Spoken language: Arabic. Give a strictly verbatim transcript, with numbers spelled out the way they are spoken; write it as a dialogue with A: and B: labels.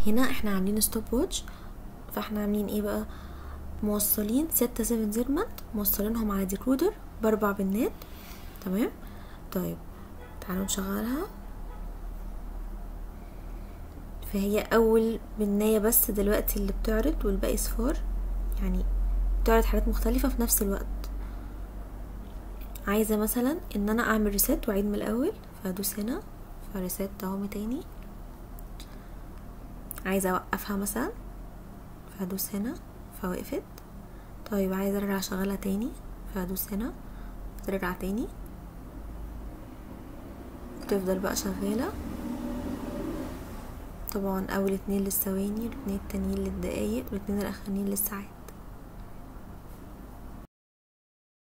A: هنا احنا عاملين ستوب واتش، فاحنا عاملين ايه بقى؟ موصلين ستة سفن زيرمنت، موصلينهم على ديكودر باربع بنات. تمام. طيب تعالوا نشغلها. فهي اول بناية بس دلوقتي اللي بتعرض، والباقي صفار، يعني بتعرض حاجات مختلفة في نفس الوقت. عايزة مثلا ان انا اعمل ريسيت واعيد من الاول، فادوس هنا فريسيت اهو تاني. عايزة اوقفها مثلا، فهدوس هنا فوقفت. طيب عايزة ارجع اشغلها تاني، فهدوس هنا ترجع تاني، تفضل بقى شغالة. طبعا اول اتنين للثواني، والاتنين التانيين للدقايق، والاتنين الاخرانيين للساعات.